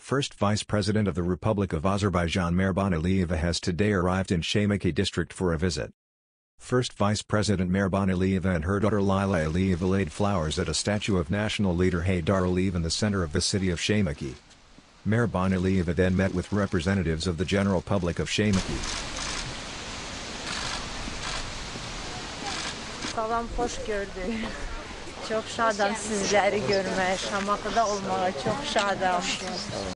First Vice President of the Republic of Azerbaijan Mehriban Aliyeva has today arrived in Shamakhi district for a visit. First Vice President Mehriban Aliyeva and her daughter Yenilə Aliyeva laid flowers at a statue of national leader Haydar Aliyev in the center of the city of Shamakhi. Mehriban Aliyeva then met with representatives of the general public of Shamakhi. Salam, hoş gördük. Çok şadam sizleri görmeye, Şamakhı'da olmağa çok şadam.